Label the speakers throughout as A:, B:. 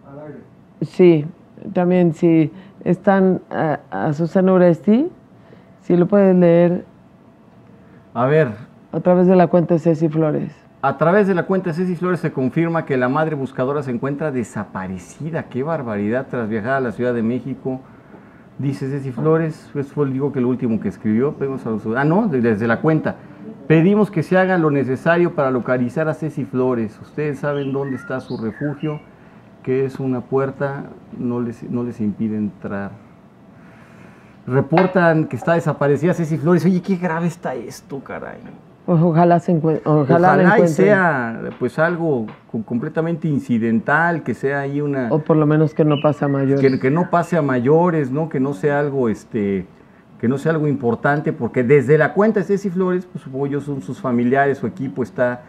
A: Sí, también si están a Susana Uresti, si lo puedes leer.
B: A ver.
A: A través de la cuenta de Ceci Flores.
B: A través de la cuenta de Ceci Flores se confirma que la madre buscadora se encuentra desaparecida. ¡Qué barbaridad! Tras viajar a la Ciudad de México, dice Ceci Flores, eso fue lo último que escribió. Desde la cuenta. Pedimos que se haga lo necesario para localizar a Ceci Flores. Ustedes saben dónde está su refugio, que es una puerta, no les impide entrar. Reportan que está desaparecida Ceci Flores. Oye, qué grave está esto, caray.
A: Pues ojalá se encuentre.
B: Ojalá y sea pues algo completamente incidental, que sea ahí una...
A: O por lo menos que no pase a mayores.
B: Que no pase a mayores, ¿no? Que no sea algo, que no sea algo importante, porque desde la cuenta de Ceci Flores, pues supongo yo son sus familiares, su equipo están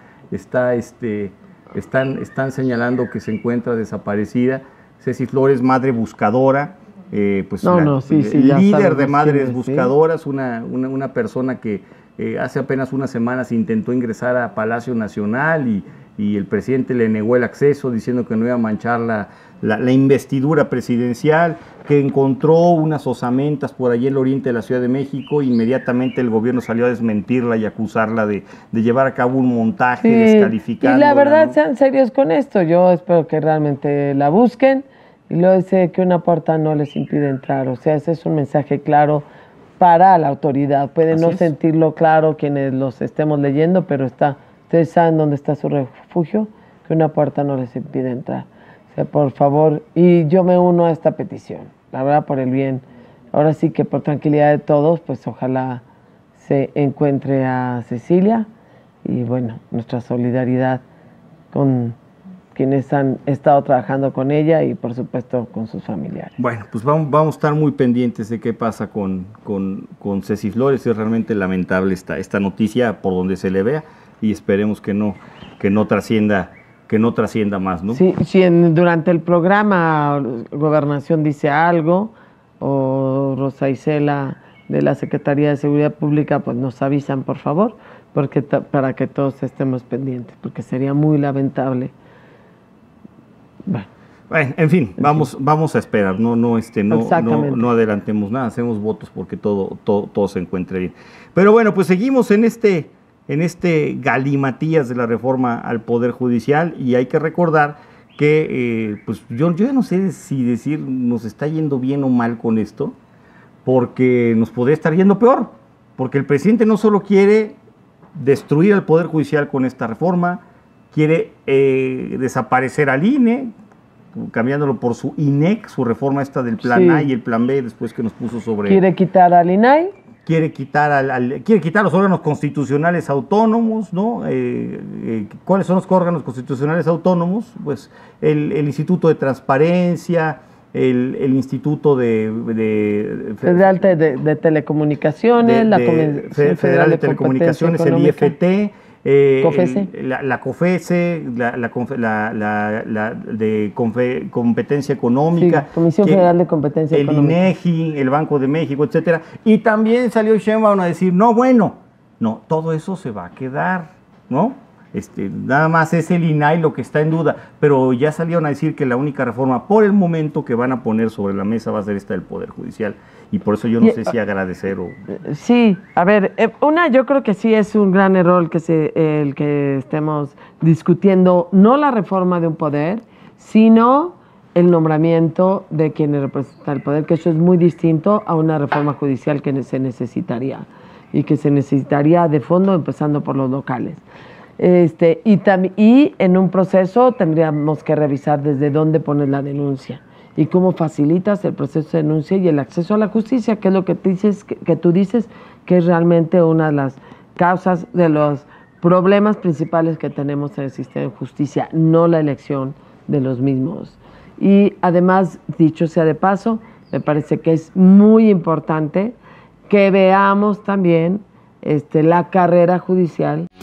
B: señalando que se encuentra desaparecida. Ceci Flores, madre buscadora, líder de madres buscadoras, una persona que hace apenas unas semanas intentó ingresar a Palacio Nacional y el presidente le negó el acceso diciendo que no iba a manchar la investidura presidencial, que encontró unas osamentas por allí en el oriente de la Ciudad de México. Inmediatamente el gobierno salió a desmentirla y acusarla de llevar a cabo un montaje descalificando.
A: Y la verdad, ¿no? Sean serios con esto. Yo espero que realmente la busquen y luego dice que una puerta no les impide entrar. O sea, ese es un mensaje claro para la autoridad. Pueden no sentirlo claro quienes los estemos leyendo, pero ustedes saben dónde está su refugio, que una puerta no les impide entrar. O sea, por favor, y yo me uno a esta petición, la verdad, por el bien. Ahora sí que por tranquilidad de todos, pues ojalá se encuentre a Cecilia y bueno, nuestra solidaridad con quienes han estado trabajando con ella y por supuesto con sus familiares.
B: Bueno, pues vamos a estar muy pendientes de qué pasa con Ceci Flores. Es realmente lamentable esta noticia por donde se le vea y esperemos que no trascienda más, ¿no?
A: Sí, si durante el programa Gobernación dice algo o Rosa Isela de la Secretaría de Seguridad Pública, pues nos avisan, por favor, para que todos estemos pendientes, porque sería muy lamentable.
B: Bueno, en fin, vamos a esperar, no adelantemos nada, hacemos votos porque todo se encuentre bien. Pero bueno, pues seguimos en este galimatías de la reforma al Poder Judicial y hay que recordar que pues yo ya no sé si decir nos está yendo bien o mal con esto, porque nos podría estar yendo peor, porque el presidente no solo quiere destruir al Poder Judicial con esta reforma, quiere desaparecer al INE, cambiándolo por su INEC, su reforma esta del plan A y el plan B después que nos puso sobre...
A: Quiere quitar al INAI.
B: Quiere quitar los órganos constitucionales autónomos, ¿no? ¿Cuáles son los órganos constitucionales autónomos? Pues el Instituto de Transparencia, el Instituto
A: Federal de Telecomunicaciones, la Comisión
B: Federal de Telecomunicaciones, el IFT,
A: COFESE.
B: la COFESE, de Competencia Económica,
A: Comisión Federal de Competencia Económica,
B: el INEGI, el Banco de México, etcétera. Y también salió Sheinbaum a decir, no, todo eso se va a quedar, ¿no? Nada más es el INAI lo que está en duda, pero ya salieron a decir que la única reforma por el momento que van a poner sobre la mesa va a ser esta del Poder Judicial, y por eso yo no sé si agradecer o...
A: Sí, a ver, yo creo que sí es un gran error el que estemos discutiendo no la reforma de un poder, sino el nombramiento de quienes representan el poder, que eso es muy distinto a una reforma judicial que se necesitaría, y que se necesitaría de fondo, empezando por los locales. Y en un proceso tendríamos que revisar desde dónde pones la denuncia y cómo facilitas el proceso de denuncia y el acceso a la justicia, que es lo que tú dices que es realmente una de las causas de los problemas principales que tenemos en el sistema de justicia, no la elección de los mismos. Y además, dicho sea de paso, me parece que es muy importante que veamos también la carrera judicial.